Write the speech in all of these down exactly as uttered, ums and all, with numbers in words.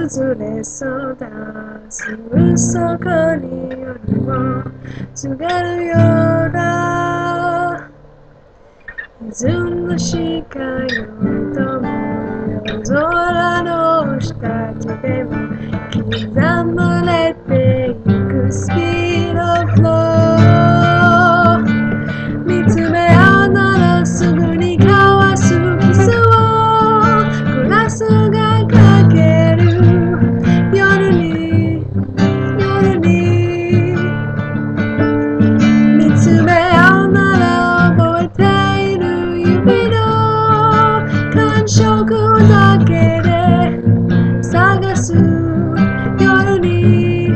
崩れそうだ。すぐそこに夜を告げるようだ。水の視界を止む夜空の下地でも刻まれていくスピードフロー。見つめ合うならすぐに交わすキスをグラスがかける夜に夜に見つめ合うなら覚えている指の感触だけで探す夜に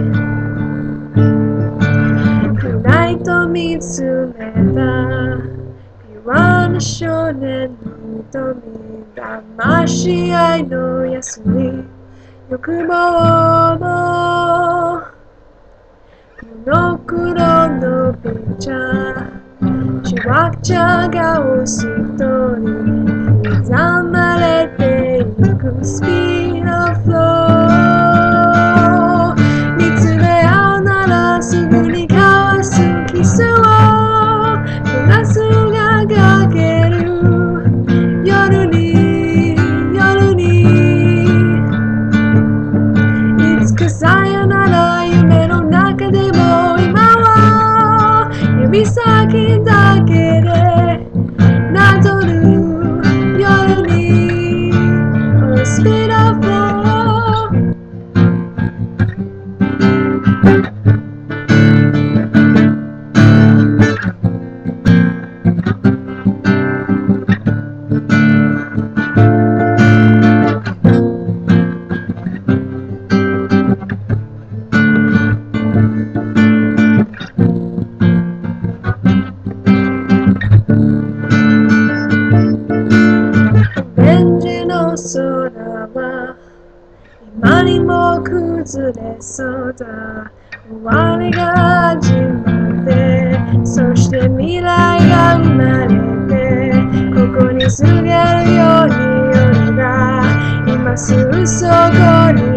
暗いと見つめたピュアな少年の瞳騙し合いの安い欲望もモノクロのピッチャーしわくちゃがおすとに刻まれていくスピードフロー。見つめ合うならすぐに交わすキスをグラスがかける夜に夜にいつかさよなら夢の中でも今は指先だけでなぞる夜に Oh speed of flow。 オレンジの空は今にも崩れそうだ。終わりが始まってそして未来が生まれてここに過ぎるように夜が今すぐそこに